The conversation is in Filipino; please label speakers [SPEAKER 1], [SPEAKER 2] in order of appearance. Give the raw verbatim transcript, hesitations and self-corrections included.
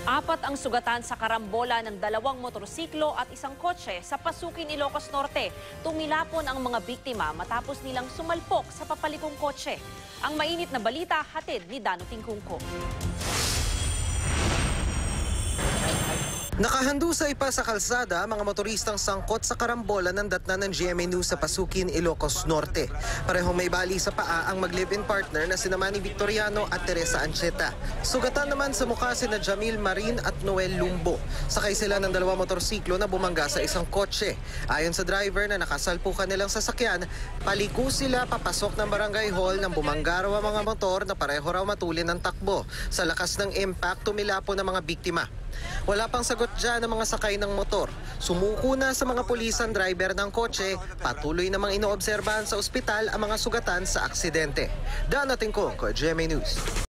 [SPEAKER 1] Apat ang sugatan sa karambola ng dalawang motorsiklo at isang kotse sa Pasukin, Ilocos Norte. Tumilapon ang mga biktima matapos nilang sumalpok sa papalikong kotse. Ang mainit na balita hatid ni Dano Tingkungko.
[SPEAKER 2] Nakahandusay pa sa kalsada mga motoristang sangkot sa karambola ng datnan ng G M A News sa Pasukin, Ilocos Norte. Parehong may bali sa paa ang mag-live-in partner na sina Manny Victoriano at Teresa Ancheta. Sugatan naman sa mukha sina Jamil Marin at Noel Lumbo. Sakay sila ng dalawang motorsiklo na bumangga sa isang kotse. Ayon sa driver na nakasalpukan nilang sasakyan, paliko sila papasok ng barangay hall ng bumangga raw ang mga motor na pareho raw matulin ng takbo. Sa lakas ng impact, tumilapon ng mga biktima. Wala pang sagot dyan ng mga sakay ng motor. Sumuko na sa mga pulisan driver ng kotse, patuloy namang inoobserbahan sa ospital ang mga sugatan sa aksidente. Dano Tingkungko, G M A News.